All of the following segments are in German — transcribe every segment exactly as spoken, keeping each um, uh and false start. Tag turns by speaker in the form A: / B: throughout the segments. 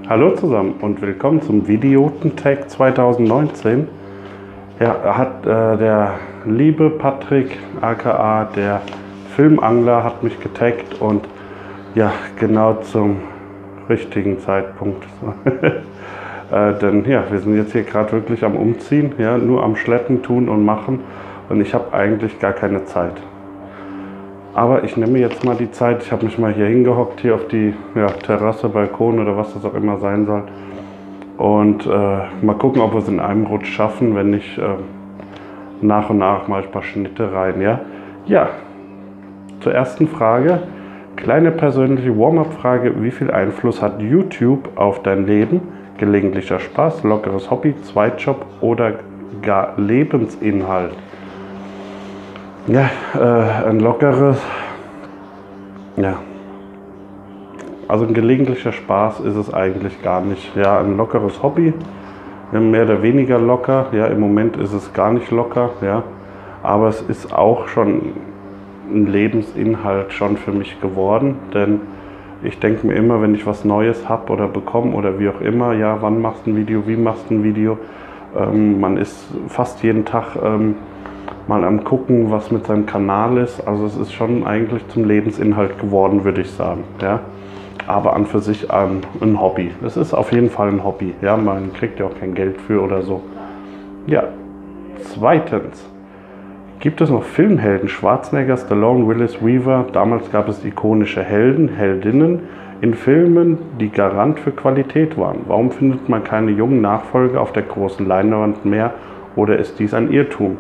A: Hallo zusammen und willkommen zum Videotentag zwanzig neunzehn. Ja, hat äh, der liebe Patrick, aka der Filmangler, hat mich getaggt und ja, genau zum richtigen Zeitpunkt. äh, denn ja, wir sind jetzt hier gerade wirklich am Umziehen, ja, nur am Schleppen, tun und machen und ich habe eigentlich gar keine Zeit. Aber ich nehme jetzt mal die Zeit, ich habe mich mal hier hingehockt, hier auf die ja, Terrasse, Balkon oder was das auch immer sein soll. Und äh, mal gucken, ob wir es in einem Rutsch schaffen, wenn nicht äh, nach und nach mal ein paar Schnitte rein. Ja, ja. Zur ersten Frage, kleine persönliche Warm-up-Frage, wie viel Einfluss hat YouTube auf dein Leben? Gelegentlicher Spaß, lockeres Hobby, Zweitjob oder gar Lebensinhalt? Ja, äh, ein lockeres, ja, also ein gelegentlicher Spaß ist es eigentlich gar nicht. Ja, ein lockeres Hobby, mehr oder weniger locker, ja, im Moment ist es gar nicht locker, ja, aber es ist auch schon ein Lebensinhalt schon für mich geworden, denn ich denke mir immer, wenn ich was Neues habe oder bekomme oder wie auch immer, ja, wann machst du ein Video, wie machst du ein Video, ähm, man ist fast jeden Tag ähm, mal am gucken, was mit seinem Kanal ist. Also es ist schon eigentlich zum Lebensinhalt geworden, würde ich sagen. Ja? Aber an für sich ein, ein Hobby. Es ist auf jeden Fall ein Hobby. Ja? Man kriegt ja auch kein Geld für oder so. Ja. Zweitens. Gibt es noch Filmhelden? Schwarzenegger, Stallone, Willis, Weaver. Damals gab es ikonische Helden, Heldinnen in Filmen, die Garant für Qualität waren. Warum findet man keine jungen Nachfolger auf der großen Leinwand mehr? Oder ist dies ein Irrtum?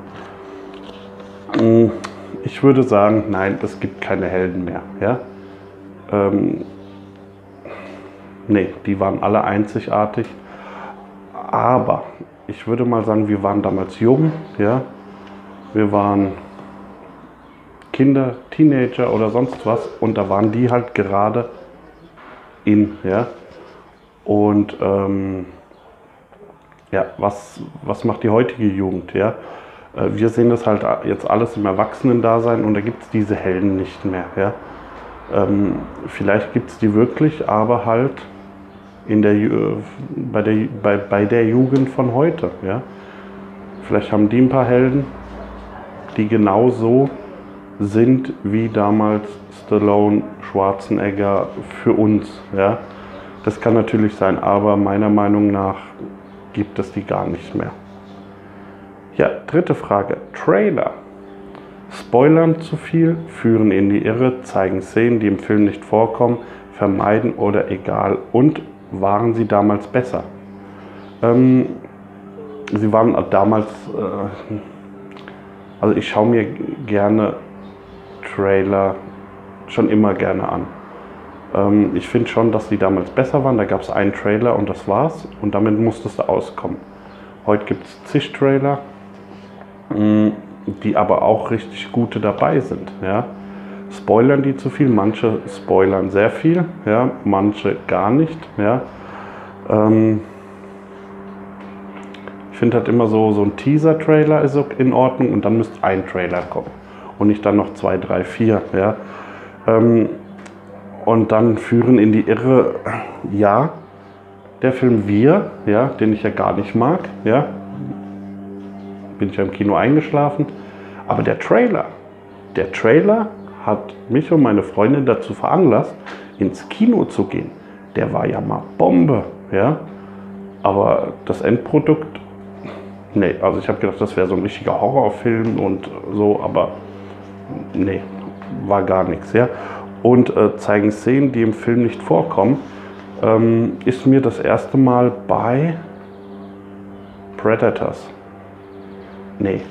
A: Ich würde sagen, nein, es gibt keine Helden mehr. Ja? Ähm, nee, die waren alle einzigartig. Aber ich würde mal sagen, wir waren damals jung. Ja? Wir waren Kinder, Teenager oder sonst was. Und da waren die halt gerade in. Ja? Und ähm, ja, was, was macht die heutige Jugend? Ja? Wir sehen das halt jetzt alles im Erwachsenen-Dasein und da gibt es diese Helden nicht mehr. Ja? Ähm, vielleicht gibt es die wirklich, aber halt in der, bei, der, bei, bei der Jugend von heute. Ja? Vielleicht haben die ein paar Helden, die genauso sind wie damals Stallone, Schwarzenegger für uns. Ja? Das kann natürlich sein, aber meiner Meinung nach gibt es die gar nicht mehr. Ja, dritte Frage. Trailer. Spoilern zu viel, führen in die Irre, zeigen Szenen, die im Film nicht vorkommen, vermeiden oder egal. Und waren sie damals besser? Ähm, sie waren damals, äh, also ich schaue mir gerne Trailer schon immer gerne an. Ähm, ich finde schon, dass sie damals besser waren. Da gab es einen Trailer und das war's. Und damit musstest du auskommen. Heute gibt es zig Trailer, die aber auch richtig gute dabei sind. Ja? Spoilern die zu viel? Manche spoilern sehr viel, ja? Manche gar nicht. Ja? Ähm ich finde halt immer so, so ein Teaser-Trailer ist in Ordnung und dann müsste ein Trailer kommen und nicht dann noch zwei, drei, vier. Ja? Ähm und dann führen in die Irre, ja, der Film Wir, ja, den ich ja gar nicht mag, ja, bin ich ja im Kino eingeschlafen. Aber der Trailer, der Trailer hat mich und meine Freundin dazu veranlasst, ins Kino zu gehen. Der war ja mal Bombe, ja. Aber das Endprodukt, nee, also ich habe gedacht, das wäre so ein richtiger Horrorfilm und so, aber nee, war gar nichts, ja. Und äh, zeigen Szenen, die im Film nicht vorkommen, ähm, ist mir das erste Mal bei Predators. Nee.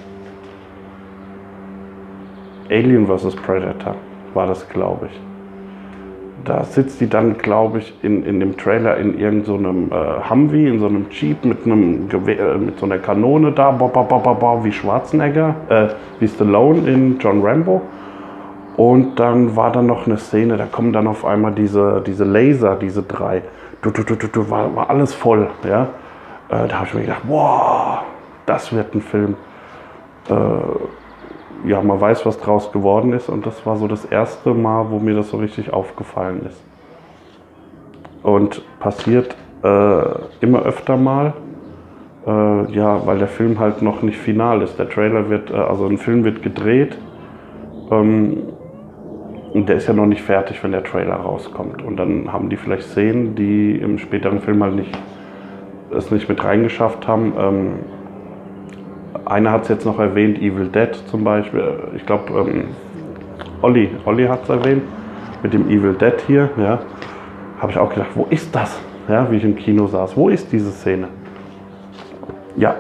A: Alien versus. Predator war das, glaube ich. Da sitzt die dann, glaube ich, in, in dem Trailer in irgendeinem so äh, Humvee, in so einem Jeep mit einem Gewehr, mit so einer Kanone da, bo, bo, bo, bo, bo, wie Schwarzenegger, äh, wie Stallone in John Rambo. Und dann war da noch eine Szene, da kommen dann auf einmal diese, diese Laser, diese drei. Du, du, du, du, du, war, war alles voll. Ja? Äh, da habe ich mir gedacht, wow, das wird ein Film. Äh, ja, man weiß, was draus geworden ist und das war so das erste Mal, wo mir das so richtig aufgefallen ist. Und passiert äh, immer öfter mal. Äh, ja, weil der Film halt noch nicht final ist. Der Trailer wird, äh, also ein Film wird gedreht. Ähm, und der ist ja noch nicht fertig, wenn der Trailer rauskommt. Und dann haben die vielleicht Szenen, die im späteren Film halt nicht, es nicht mit reingeschafft haben. Ähm, einer hat es jetzt noch erwähnt, Evil Dead zum Beispiel. Ich glaube, ähm, Olli, Olli hat es erwähnt, mit dem Evil Dead hier. Ja, habe ich auch gedacht, wo ist das? Ja, wie ich im Kino saß. Wo ist diese Szene? Ja.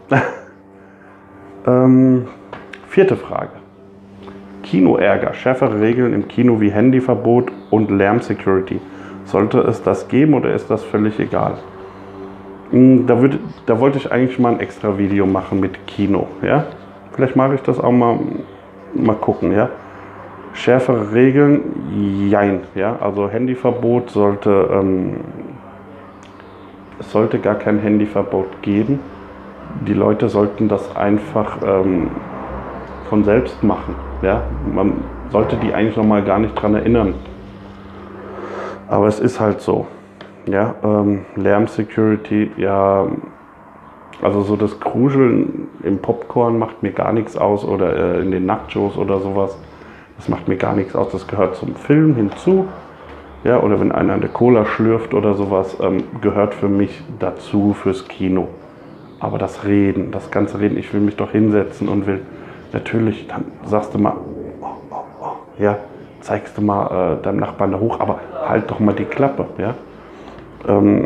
A: ähm, vierte Frage. Kinoärger, schärfere Regeln im Kino wie Handyverbot und Lärmsecurity. Sollte es das geben oder ist das völlig egal? Da, würde, da wollte ich eigentlich mal ein extra Video machen mit Kino. Ja? Vielleicht mache ich das auch mal, mal gucken. Ja? Schärfere Regeln, jein. Ja? Also Handyverbot sollte, ähm, es sollte gar kein Handyverbot geben. Die Leute sollten das einfach ähm, von selbst machen. Ja? Man sollte die eigentlich noch mal gar nicht dran erinnern. Aber es ist halt so. Ja, ähm, Lärm-Security, ja, also so das Kruscheln im Popcorn macht mir gar nichts aus oder äh, in den Nachos oder sowas. Das macht mir gar nichts aus, das gehört zum Film hinzu. Ja, oder wenn einer eine Cola schlürft oder sowas, ähm, gehört für mich dazu fürs Kino. Aber das Reden, das ganze Reden, ich will mich doch hinsetzen und will, natürlich, dann sagst du mal, oh, oh, oh, ja, zeigst du mal äh, deinem Nachbarn da hoch, aber halt doch mal die Klappe, ja. Ähm,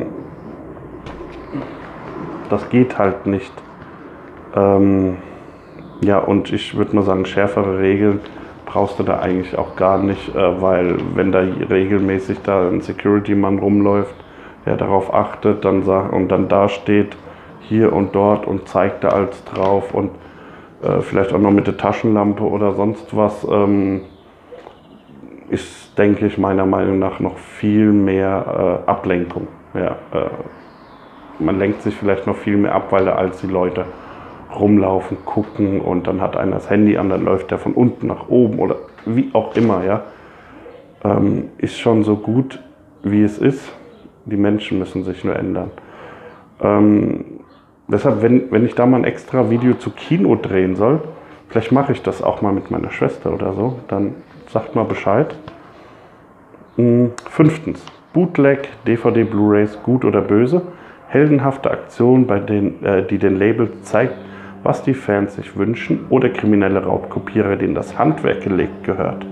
A: das geht halt nicht. Ähm, ja, und ich würde mal sagen, schärfere Regeln brauchst du da eigentlich auch gar nicht, äh, weil wenn da regelmäßig da ein Security-Mann rumläuft, der darauf achtet, dann sagt und dann da steht, hier und dort und zeigt da alles drauf und äh, vielleicht auch noch mit der Taschenlampe oder sonst was, ähm, ist, denke ich, meiner Meinung nach noch viel mehr äh, Ablenkung. Ja, äh, man lenkt sich vielleicht noch viel mehr ab, weil da als die Leute rumlaufen, gucken und dann hat einer das Handy an, dann läuft der von unten nach oben oder wie auch immer. Ja, ähm, ist schon so gut, wie es ist. Die Menschen müssen sich nur ändern. Ähm, deshalb, wenn, wenn ich da mal ein extra Video zu Kino drehen soll, vielleicht mache ich das auch mal mit meiner Schwester oder so, dann sagt mal Bescheid. Fünftens. Bootleg, D V D, Blu-rays, gut oder böse. Heldenhafte Aktion, bei denen, äh, die den Labels zeigt, was die Fans sich wünschen, oder kriminelle Raubkopierer, denen das Handwerk gelegt gehört.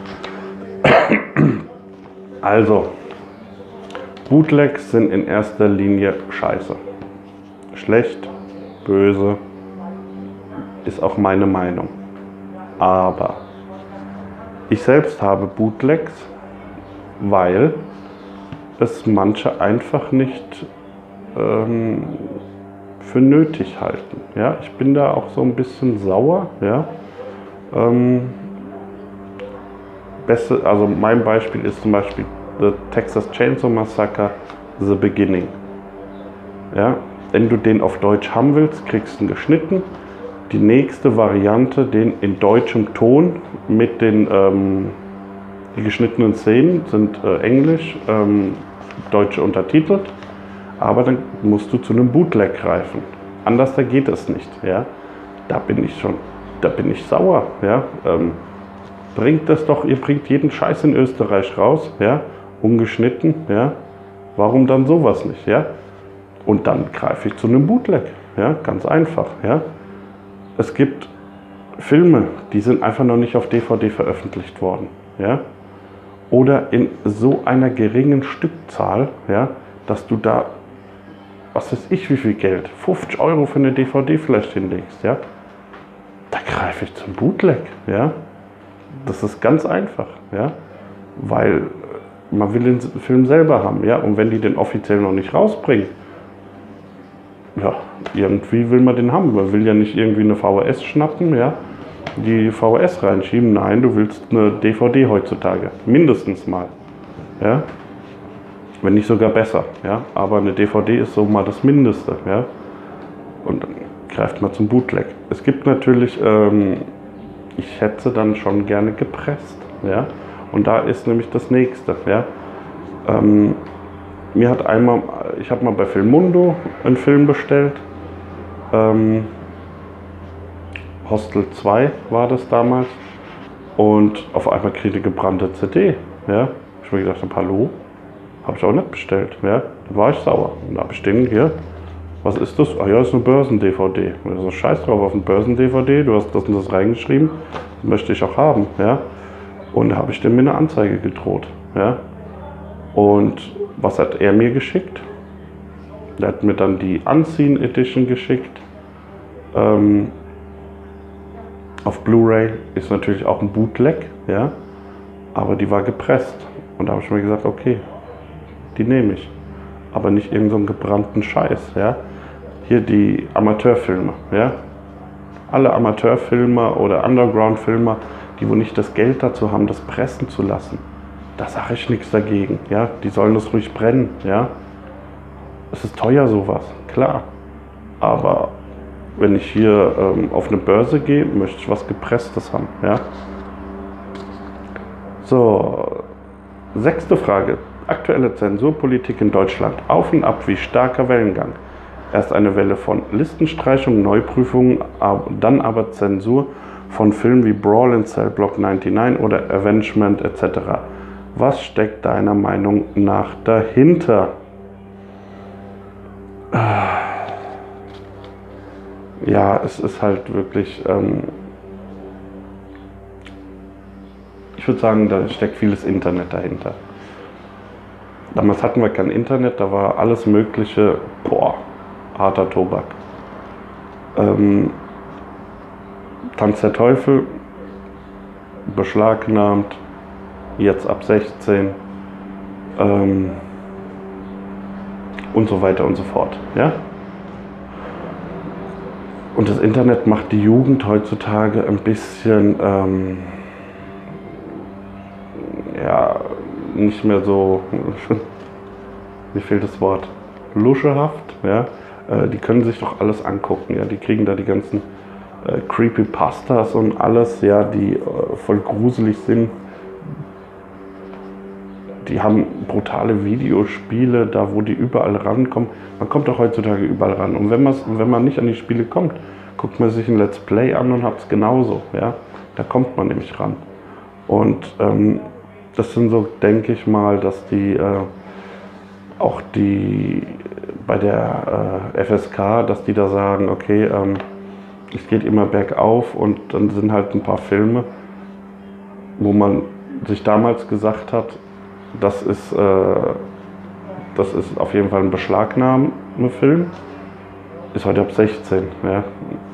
A: Also, Bootlegs sind in erster Linie scheiße. Schlecht, böse, ist auch meine Meinung. Aber ich selbst habe Bootlegs, weil es manche einfach nicht ähm, für nötig halten. Ja, ich bin da auch so ein bisschen sauer. Ja. Ähm, beste, also mein Beispiel ist zum Beispiel The Texas Chainsaw Massacre, The Beginning. Ja, wenn du den auf Deutsch haben willst, kriegst du ihn geschnitten. Die nächste Variante, den in deutschem Ton mit den ähm, die geschnittenen Szenen sind äh, englisch, ähm, deutsche untertitelt, aber dann musst du zu einem Bootleg greifen. Anders da geht es nicht. Ja? Da bin ich schon, da bin ich sauer. Ja? Ähm, bringt das doch, ihr bringt jeden Scheiß in Österreich raus, ja? Ungeschnitten, ja? Warum dann sowas nicht? Ja? Und dann greife ich zu einem Bootleg. Ja? Ganz einfach. Ja? Es gibt Filme, die sind einfach noch nicht auf D V D veröffentlicht worden. Ja? Oder in so einer geringen Stückzahl, ja, dass du da, was weiß ich wie viel Geld, fünfzig Euro für eine D V D vielleicht hinlegst. Ja? Da greife ich zum Bootleg. Ja? Das ist ganz einfach. Ja? Weil man will den Film selber haben. Ja? Und wenn die den offiziell noch nicht rausbringen, ja, irgendwie will man den haben. Man will ja nicht irgendwie eine V H S schnappen, ja, die V H S reinschieben. Nein, du willst eine D V D heutzutage. Mindestens mal. Ja? Wenn nicht sogar besser. Ja? Aber eine D V D ist so mal das Mindeste. Ja? Und dann greift man zum Bootleg. Es gibt natürlich, ähm, ich hätte dann schon gerne gepresst. Ja? Und da ist nämlich das Nächste. Ja? Ähm, mir hat einmal, ich habe mal bei Filmundo einen Film bestellt. Ähm, Hostel zwei war das damals. Und auf einmal kriege ich eine gebrannte C D. Ja? Ich habe mir gedacht, hallo, habe ich auch nicht bestellt. Ja? Da war ich sauer. Und da habe ich den hier. Was ist das? Ah ja, das ist eine Börsen-D V D. Also scheiß drauf auf eine Börsen-D V D, du hast das und das reingeschrieben, das möchte ich auch haben. Ja? Und da habe ich dem mir eine Anzeige gedroht. Ja? Und was hat er mir geschickt? Der hat mir dann die Unseen Edition geschickt. Ähm, auf Blu-ray ist natürlich auch ein Bootleg, ja? Aber die war gepresst. Und da habe ich mir gesagt, okay, die nehme ich. Aber nicht irgend so einen gebrannten Scheiß. Ja? Hier die Amateurfilme. Ja? Alle Amateurfilmer oder Underground-Filmer, die wo nicht das Geld dazu haben, das pressen zu lassen. Da sage ich nichts dagegen. Ja? Die sollen das ruhig brennen. Ja? Es ist teuer sowas, klar. Aber wenn ich hier ähm, auf eine Börse gehe, möchte ich was Gepresstes haben. Ja? So, sechste Frage. Aktuelle Zensurpolitik in Deutschland. Auf und ab wie starker Wellengang. Erst eine Welle von Listenstreichung, Neuprüfungen, dann aber Zensur von Filmen wie Brawl in Cell Block neunundneunzig oder Avengement et cetera. Was steckt deiner Meinung nach dahinter? Ja, es ist halt wirklich, ähm, ich würde sagen, da steckt vieles Internet dahinter. Damals hatten wir kein Internet, da war alles Mögliche, boah, harter Tobak. Ähm, Tanz der Teufel, beschlagnahmt, jetzt ab sechzehn ähm, und so weiter und so fort. Ja? Und das Internet macht die Jugend heutzutage ein bisschen, ähm, ja, nicht mehr so, mir fehlt das Wort, luschehaft. Ja? Äh, die können sich doch alles angucken. Ja? Die kriegen da die ganzen äh, Creepypastas und alles, ja, die äh, voll gruselig sind. Die haben brutale Videospiele, da wo die überall rankommen. Man kommt doch heutzutage überall ran. Und wenn, wenn man nicht an die Spiele kommt, guckt man sich ein Let's Play an und hat es genauso. Ja? Da kommt man nämlich ran. Und ähm, das sind so, denke ich mal, dass die äh, auch die bei der äh, F S K, dass die da sagen, okay, ähm, es geht immer bergauf und dann sind halt ein paar Filme, wo man sich damals gesagt hat, das ist, äh, das ist auf jeden Fall ein Beschlagnahme-Film, ist heute ab sechzehn. Ja.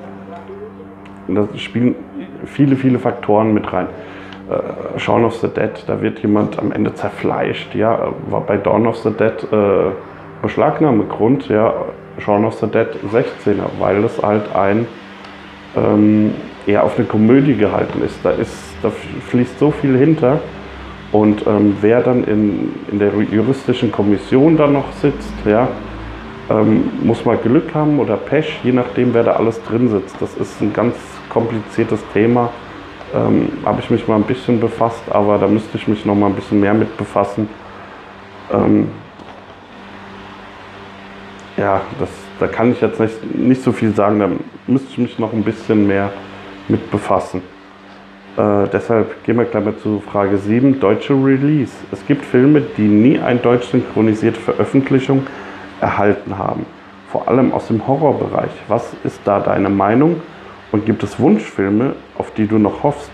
A: Da spielen viele, viele Faktoren mit rein. Äh, Shaun of the Dead, da wird jemand am Ende zerfleischt, ja, war bei Dawn of the Dead äh, Beschlagnahmegrund, ja, Shaun of the Dead sechzehner, weil es halt ein ähm, eher auf eine Komödie gehalten ist. Da ist, da fließt so viel hinter. Und ähm, wer dann in, in der juristischen Kommission dann noch sitzt, ja, ähm, muss mal Glück haben oder Pech, je nachdem, wer da alles drin sitzt. Das ist ein ganz kompliziertes Thema. Ähm, habe ich mich mal ein bisschen befasst, aber da müsste ich mich noch mal ein bisschen mehr mit befassen. Ähm, ja, das, da kann ich jetzt nicht, nicht so viel sagen, da müsste ich mich noch ein bisschen mehr mit befassen. Äh, deshalb gehen wir gleich mal zu Frage sieben, deutsche Release. Es gibt Filme, die nie eine deutsch synchronisierte Veröffentlichung erhalten haben. Vor allem aus dem Horrorbereich. Was ist da deine Meinung? Und gibt es Wunschfilme, auf die du noch hoffst?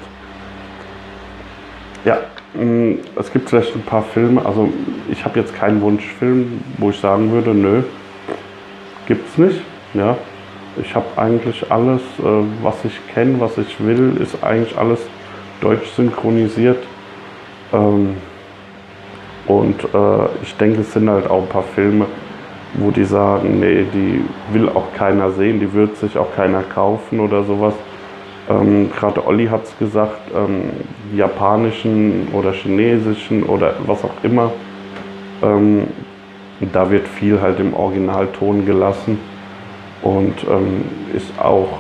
A: Ja, mh, es gibt vielleicht ein paar Filme, also ich habe jetzt keinen Wunschfilm, wo ich sagen würde, nö, gibt's nicht. Ja. Ich habe eigentlich alles, äh, was ich kenne, was ich will, ist eigentlich alles deutsch synchronisiert. Ähm, und äh, ich denke, es sind halt auch ein paar Filme, wo die sagen, nee, die will auch keiner sehen, die wird sich auch keiner kaufen oder sowas. Ähm, Gerade Olli hat es gesagt, ähm, die japanischen oder chinesischen oder was auch immer, ähm, da wird viel halt im Originalton gelassen. Und ähm, ist auch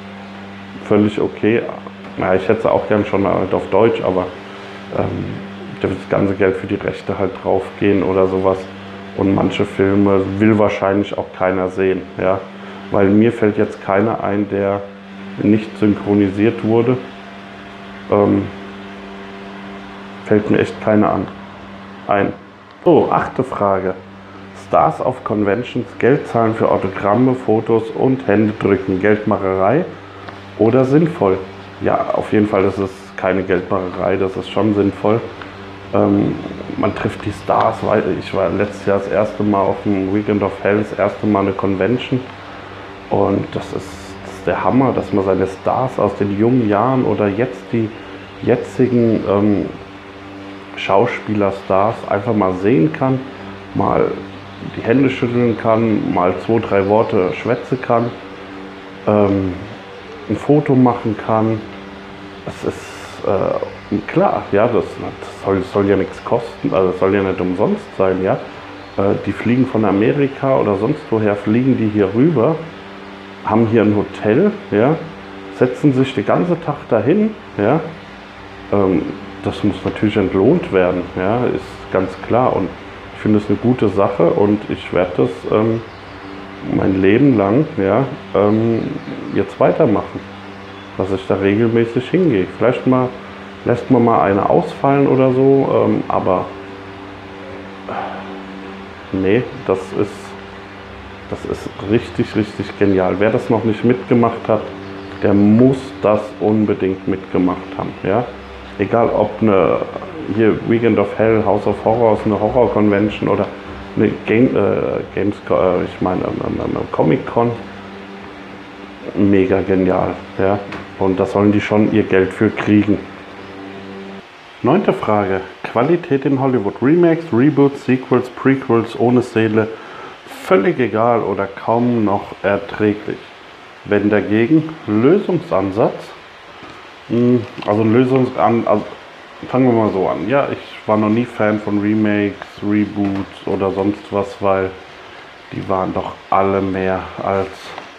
A: völlig okay. Ja, ich hätte es auch gern schon mal auf Deutsch, aber ähm, da wird das ganze Geld für die Rechte halt draufgehen oder sowas. Und manche Filme will wahrscheinlich auch keiner sehen, ja. Weil mir fällt jetzt keiner ein, der nicht synchronisiert wurde. Ähm, fällt mir echt keiner an. Ein. So, achte Frage. Stars auf Conventions, Geld zahlen für Autogramme, Fotos und Händedrücken, Geldmacherei oder sinnvoll? Ja, auf jeden Fall, das ist keine Geldmacherei, das ist schon sinnvoll. Ähm, man trifft die Stars, weil ich war letztes Jahr das erste Mal auf dem Weekend of Hell, das erste Mal eine Convention und das ist, das ist der Hammer, dass man seine Stars aus den jungen Jahren oder jetzt die jetzigen ähm, Schauspielerstars einfach mal sehen kann, mal die Hände schütteln kann, mal zwei, drei Worte schwätzen kann, ähm, ein Foto machen kann. Das ist äh, klar, ja, das, das, soll, das soll ja nichts kosten, also das soll ja nicht umsonst sein, ja. Äh, die fliegen von Amerika oder sonst woher, fliegen die hier rüber, haben hier ein Hotel, ja, setzen sich den ganzen Tag dahin, ja. Ähm, das muss natürlich entlohnt werden, ja, ist ganz klar. Und ich finde es eine gute Sache und ich werde das ähm, mein Leben lang, ja, ähm, jetzt weitermachen, dass ich da regelmäßig hingehe. Vielleicht mal lässt man mal eine ausfallen oder so, ähm, aber nee, das ist, das ist richtig, richtig genial. Wer das noch nicht mitgemacht hat, der muss das unbedingt mitgemacht haben, ja. Egal ob eine hier Weekend of Hell, House of Horrors, eine Horror-Convention oder eine Game, äh, Games, äh, ich meine eine, eine Comic-Con, mega genial, ja. Und da sollen die schon ihr Geld für kriegen. Neunte Frage. Qualität in Hollywood. Remakes, Reboots, Sequels, Prequels, ohne Seele, völlig egal oder kaum noch erträglich. Wenn dagegen Lösungsansatz, also Lösungsansatz, also fangen wir mal so an. Ja, ich war noch nie Fan von Remakes, Reboots oder sonst was, weil die waren doch alle mehr als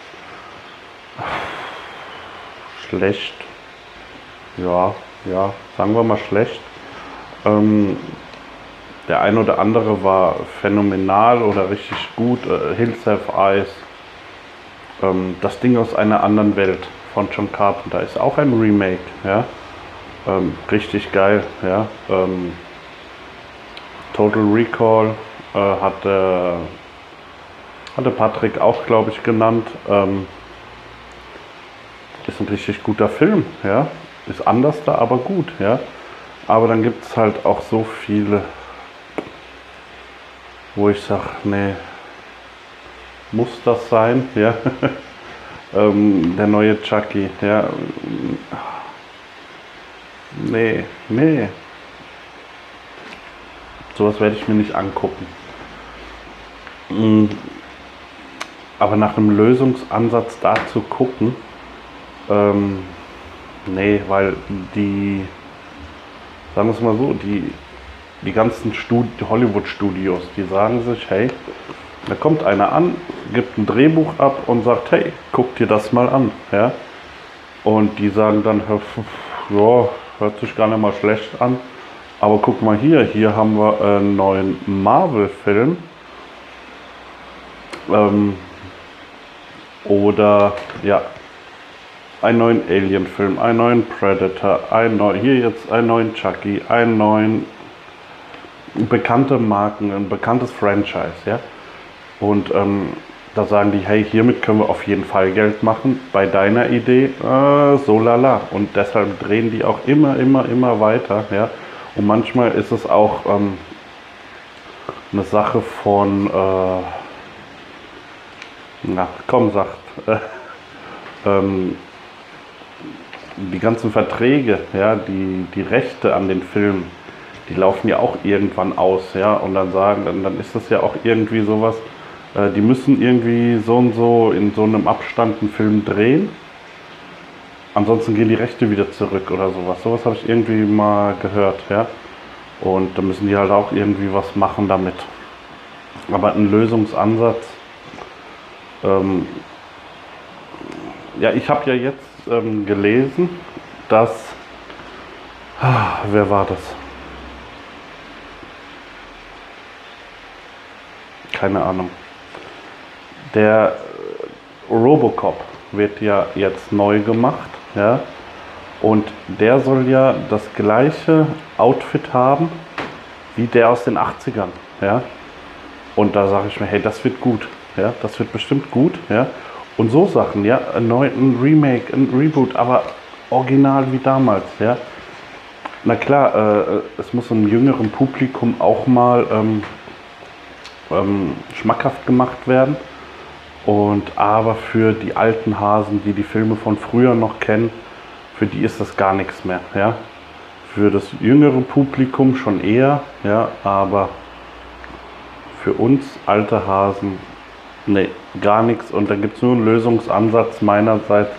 A: schlecht. Ja, ja, sagen wir mal schlecht. Ähm, der ein oder andere war phänomenal oder richtig gut. Äh, Hills Have Eyes. Ähm, das Ding aus einer anderen Welt von John Carpenter ist auch ein Remake. Ja? Ähm, richtig geil. Ja? Ähm, Total Recall äh, hatte, hatte Patrick auch, glaube ich, genannt. Ähm, ist ein richtig guter Film. Ja? Ist anders da, aber gut. Ja? Aber dann gibt es halt auch so viele, wo ich sage, nee, muss das sein? Ja? ähm, der neue Chucky. Ja? Nee, nee. Sowas werde ich mir nicht angucken. Aber nach einem Lösungsansatz da zu gucken, ähm, nee, weil die, sagen wir es mal so, die, die ganzen Studi- Hollywood-Studios, die sagen sich, hey, da kommt einer an, gibt ein Drehbuch ab und sagt, hey, guck dir das mal an. Ja? Und die sagen dann, ja, hört sich gar nicht mal schlecht an. Aber guck mal hier, hier haben wir einen neuen Marvel-Film. Ähm, oder, ja, einen neuen Alien-Film, einen neuen Predator, einen neu, hier jetzt einen neuen Chucky, einen neuen bekannte Marken, ein bekanntes Franchise. Ja? Und ähm, da sagen die, hey, hiermit können wir auf jeden Fall Geld machen. Bei deiner Idee, äh, so lala. Und deshalb drehen die auch immer, immer, immer weiter. Ja? Und manchmal ist es auch ähm, eine Sache von, äh, na komm, sagt, äh, ähm, die ganzen Verträge, ja, die, die Rechte an den Filmen, die laufen ja auch irgendwann aus. Ja? Und dann sagen, dann, dann ist das ja auch irgendwie sowas, äh, die müssen irgendwie so und so in so einem Abstand einen Film drehen. Ansonsten gehen die Rechte wieder zurück oder sowas. Sowas habe ich irgendwie mal gehört, ja. Und da müssen die halt auch irgendwie was machen damit. Aber ein Lösungsansatz, ähm, ja, ich habe ja jetzt ähm, gelesen, dass, ah, wer war das? keine Ahnung. Der Robocop wird ja jetzt neu gemacht, ja, und der soll ja das gleiche Outfit haben wie der aus den achtzigern, ja, und da sage ich mir, hey, das wird gut, ja, das wird bestimmt gut, ja, und so Sachen, ja, ein neues Remake, ein Reboot, aber original wie damals, ja. Na klar, äh, es muss einem jüngeren Publikum auch mal ähm, ähm, schmackhaft gemacht werden. Und aber für die alten Hasen, die die Filme von früher noch kennen, für die ist das gar nichts mehr. Ja? Für das jüngere Publikum schon eher, ja, aber für uns alte Hasen, nee, gar nichts. Und da gibt es nur einen Lösungsansatz meinerseits.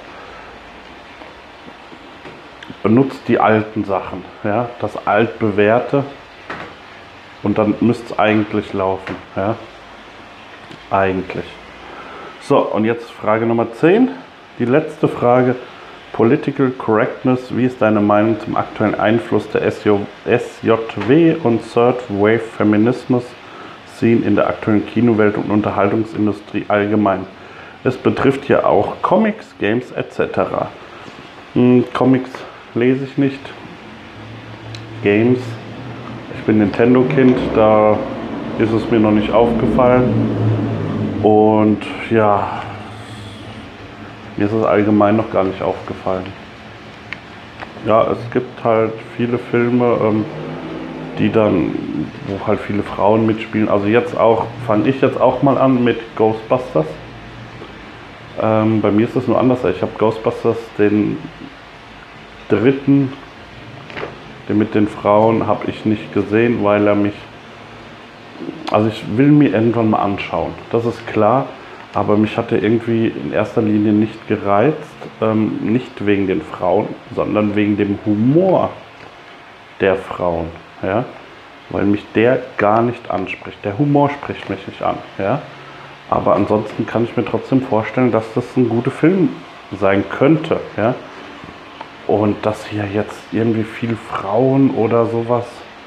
A: Benutzt die alten Sachen, ja, das altbewährte, und dann müsste es eigentlich laufen, ja, eigentlich. So, und jetzt Frage Nummer zehn, die letzte Frage, Political Correctness, wie ist deine Meinung zum aktuellen Einfluss der S J W und Third Wave Feminismus Szene in der aktuellen Kinowelt und Unterhaltungsindustrie allgemein? Es betrifft ja auch Comics, Games et cetera. Hm, Comics lese ich nicht. Games, ich bin Nintendo-Kind, da ist es mir noch nicht aufgefallen. Und ja, mir ist es allgemein noch gar nicht aufgefallen. Ja, es gibt halt viele Filme, ähm, die dann, wo halt viele Frauen mitspielen. Also jetzt auch, fange ich jetzt auch mal an mit Ghostbusters. Ähm, bei mir ist es nur anders. Ich habe Ghostbusters, den dritten, den mit den Frauen, habe ich nicht gesehen, weil er mich, also ich will mir irgendwann mal anschauen, das ist klar, aber mich hat er irgendwie in erster Linie nicht gereizt, ähm, nicht wegen den Frauen, sondern wegen dem Humor der Frauen, ja, weil mich der gar nicht anspricht. Der Humor spricht mich nicht an, ja, aber ansonsten kann ich mir trotzdem vorstellen, dass das ein guter Film sein könnte, ja. Und dass hier jetzt irgendwie viel Frauen oder sowas,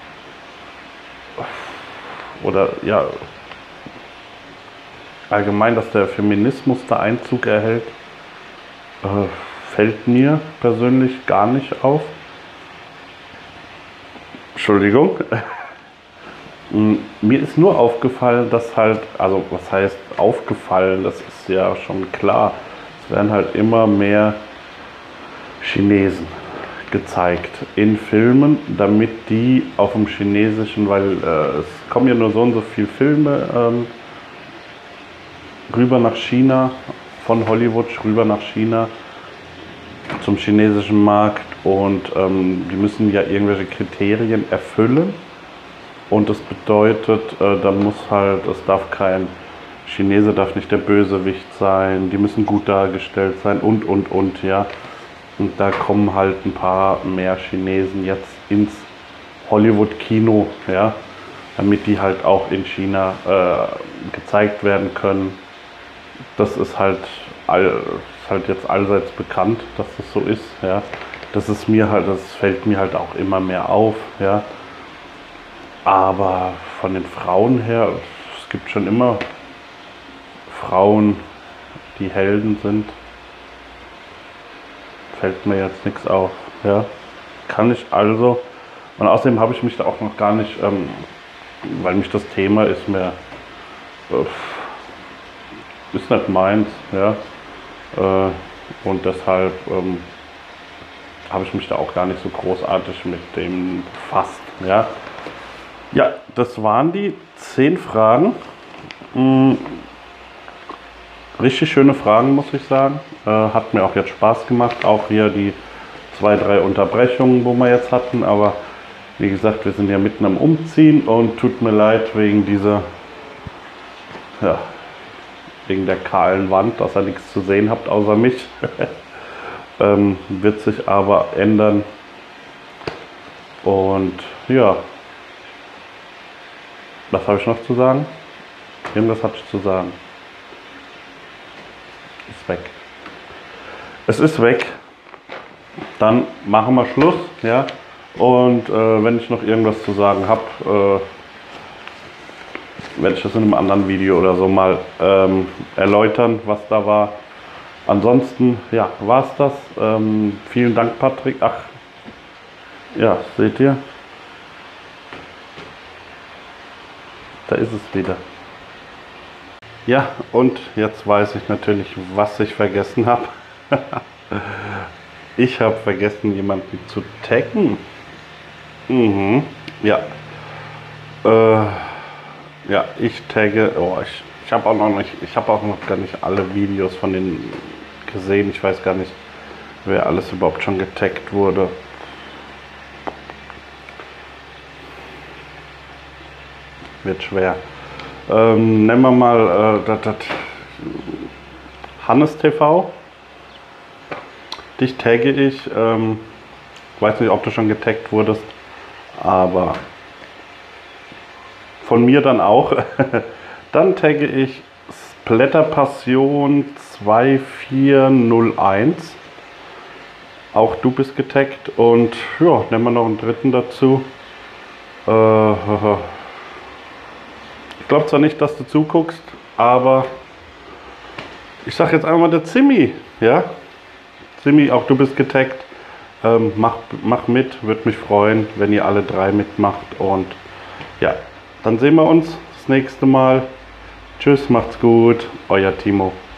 A: oder ja, allgemein, dass der Feminismus da Einzug erhält, äh, fällt mir persönlich gar nicht auf. Entschuldigung. Mir ist nur aufgefallen, dass halt, also was heißt aufgefallen, das ist ja schon klar, es werden halt immer mehr Chinesen gezeigt in Filmen, damit die auf dem Chinesischen, weil äh, es kommen ja nur so und so viele Filme ähm, rüber nach China, von Hollywood rüber nach China zum chinesischen Markt, und ähm, die müssen ja irgendwelche Kriterien erfüllen, und das bedeutet, äh, da muss halt, es darf kein Chinese, darf nicht der Bösewicht sein, die müssen gut dargestellt sein und und und, ja. Und da kommen halt ein paar mehr Chinesen jetzt ins Hollywood-Kino, ja, damit die halt auch in China äh, gezeigt werden können. Das ist halt, all, ist halt jetzt allseits bekannt, dass das so ist, ja. Das ist mir halt, das fällt mir halt auch immer mehr auf, ja. Aber von den Frauen her, es gibt schon immer Frauen, die Helden sind. Fällt mir jetzt nichts auf, ja. Kann ich also, und außerdem habe ich mich da auch noch gar nicht, ähm, weil mich das Thema ist mir, äh, ist nicht meins, ja. Äh, und deshalb ähm, habe ich mich da auch gar nicht so großartig mit dem befasst, ja. Ja, das waren die zehn Fragen. Hm. Richtig schöne Fragen, muss ich sagen. Äh, hat mir auch jetzt Spaß gemacht. Auch hier die zwei, drei Unterbrechungen, wo wir jetzt hatten. Aber wie gesagt, wir sind ja mitten am Umziehen, und tut mir leid wegen dieser, ja, wegen der kahlen Wand, dass ihr nichts zu sehen habt außer mich. ähm, wird sich aber ändern. Und ja, was habe ich noch zu sagen? Irgendwas hatte ich zu sagen. Ist weg. Es ist weg. Dann machen wir Schluss, ja. Und äh, wenn ich noch irgendwas zu sagen habe, werde ich das in einem anderen Video oder so mal ähm, erläutern, was da war. Ansonsten, ja, war es das. Ähm, vielen Dank, Patrick. Ach, ja, seht ihr? Da ist es wieder. Ja, und jetzt weiß ich natürlich, was ich vergessen habe. Ich habe vergessen, jemanden zu taggen. Mhm, ja. Äh, ja, ich tagge. Oh, ich, ich habe auch noch nicht, ich habe auch noch gar nicht alle Videos von denen gesehen. Ich weiß gar nicht, wer alles überhaupt schon getaggt wurde. Wird schwer. Ähm, nennen wir mal äh, das, das Hannes T V. Dich tagge ich. Ähm, weiß nicht, ob du schon getaggt wurdest, aber von mir dann auch. Dann tagge ich Splatterpassion zwei vier null eins. Auch du bist getaggt. Und ja, nehmen wir noch einen dritten dazu. Äh, ich glaube zwar nicht, dass du zuguckst, aber ich sage jetzt einmal der Zimmi. Ja? Zimmi, auch du bist getaggt. Ähm, mach, mach mit, würde mich freuen, wenn ihr alle drei mitmacht. Und ja, dann sehen wir uns das nächste Mal. Tschüss, macht's gut, euer Timo.